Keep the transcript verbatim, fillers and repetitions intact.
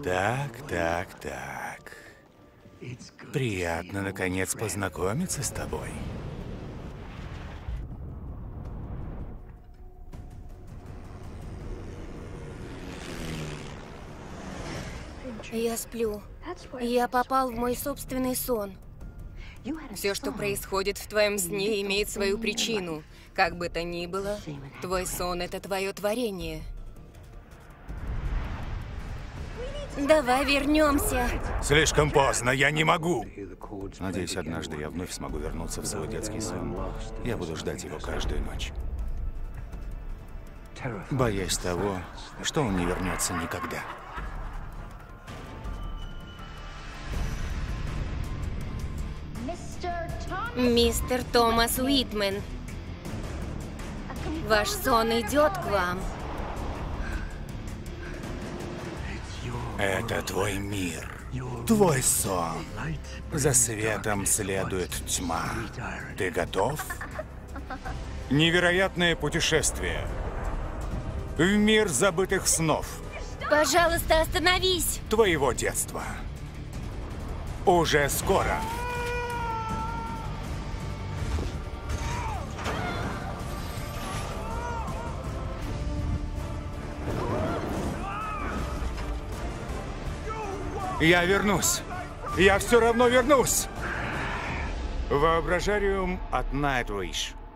Так, так, так. Приятно, наконец, познакомиться с тобой. Я сплю. Я попал в мой собственный сон. Все, что происходит в твоем сне, имеет свою причину. Как бы то ни было, твой сон — это твое творение. Давай вернемся. Слишком поздно, я не могу. Надеюсь, однажды я вновь смогу вернуться в свой детский сон. Я буду ждать его каждую ночь. Боясь того, что он не вернется никогда. Мистер Томас Уитмен, ваш сон идет к вам. Это твой мир, твой сон. За светом следует тьма. Ты готов? Невероятное путешествие в мир забытых снов. Пожалуйста, остановись! Твоего детства. Уже скоро. Я вернусь. Я все равно вернусь. Воображариум от Nightwish.